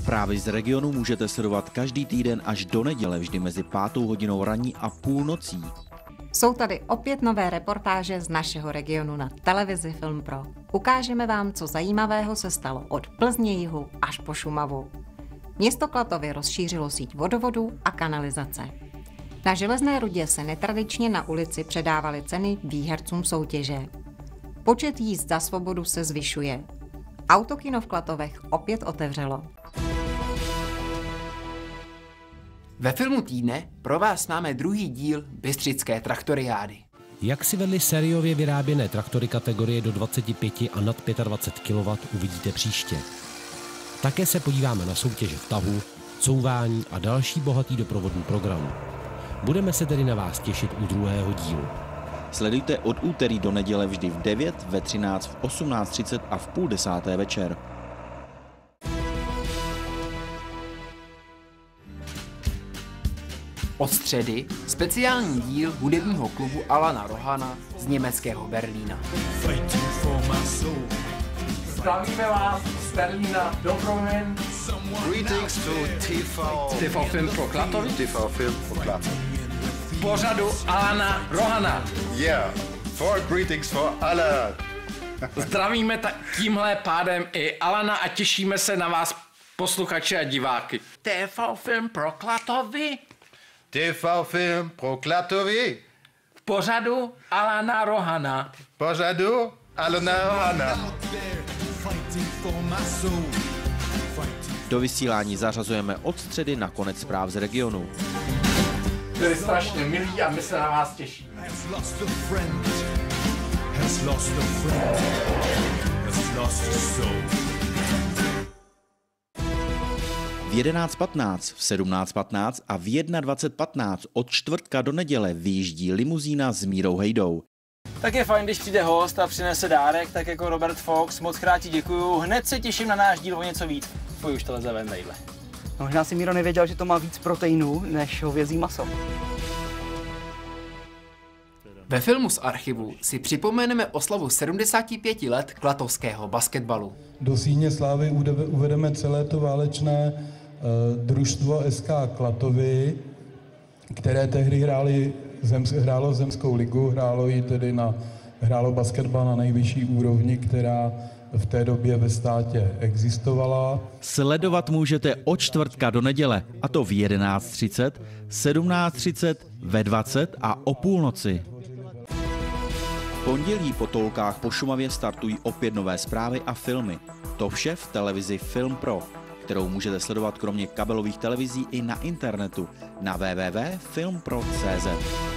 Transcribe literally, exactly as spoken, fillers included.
Zprávy z regionu můžete sledovat každý týden až do neděle, vždy mezi pátou hodinou ranní a půlnocí. Jsou tady opět nové reportáže z našeho regionu na televizi Film Pro. Ukážeme vám, co zajímavého se stalo od Plzně jihu až po Šumavu. Město Klatovy rozšířilo síť vodovodů a kanalizace. Na Železné rudě se netradičně na ulici předávaly ceny výhercům soutěže. Počet jízd za svobodu se zvyšuje. Autokino v Klatovech opět otevřelo. Ve filmu týdne pro vás máme druhý díl Bystřické traktoriády. Jak si vedly sériově vyráběné traktory kategorie do dvacet pět a nad dvacet pět kilowattů uvidíte příště. Také se podíváme na soutěže v tahu, couvání a další bohatý doprovodný program. Budeme se tedy na vás těšit u druhého dílu. Sledujte od úterý do neděle vždy v devět, ve třináct, v osmnáct třicet a v půl desáté večer. Od středy speciální díl hudebního klubu Alana Rohana z německého Berlína. Zdravíme vás z Berlína do Promen. Greetings to T V. T V Film pro Klatovy. T V Film pro Klatovy. Pořadu Alana Rohana. Yeah, for greetings for Alan. Zdravíme ta- tímhle pádem i Alana a těšíme se na vás, posluchači a diváky. T V Film pro Klatovy. T V Film pro Klatovy. V pořadu Alana Rohana. Pořadu Alana Rohana. Do vysílání zařazujeme od středy na konec zpráv z regionu. Byli strašně milí a my se na vás těšíme. V jedenáct patnáct, v sedmnáct patnáct a v dvacet jedna patnáct od čtvrtka do neděle vyjíždí limuzína s Mírou Hejdou. Tak je fajn, když přijde host a přinese dárek, tak jako Robert Fox, moc krát ti děkuju, hned se těším na náš díl o něco víc. Fuj, už to leze ven tadyhle. Možná si Míro nevěděl, že to má víc proteinů než hovězí maso. Ve filmu z archivu si připomeneme oslavu sedmdesáti pěti let klatovského basketbalu. Do síně slávy uvedeme celé to válečné uh, družstvo S K Klatovy, které tehdy hráli, zem, hrálo zemskou ligu, hrálo ji tedy na, hrálo basketbal na nejvyšší úrovni, která v té době ve státě existovala. Sledovat můžete od čtvrtka do neděle, a to v jedenáct třicet, sedmnáct třicet, ve dvacet a o půlnoci. V pondělí po tolkách po Šumavě startují opět nové zprávy a filmy. To vše v televizi Film Pro, kterou můžete sledovat kromě kabelových televizí i na internetu na w w w tečka film pro tečka c z.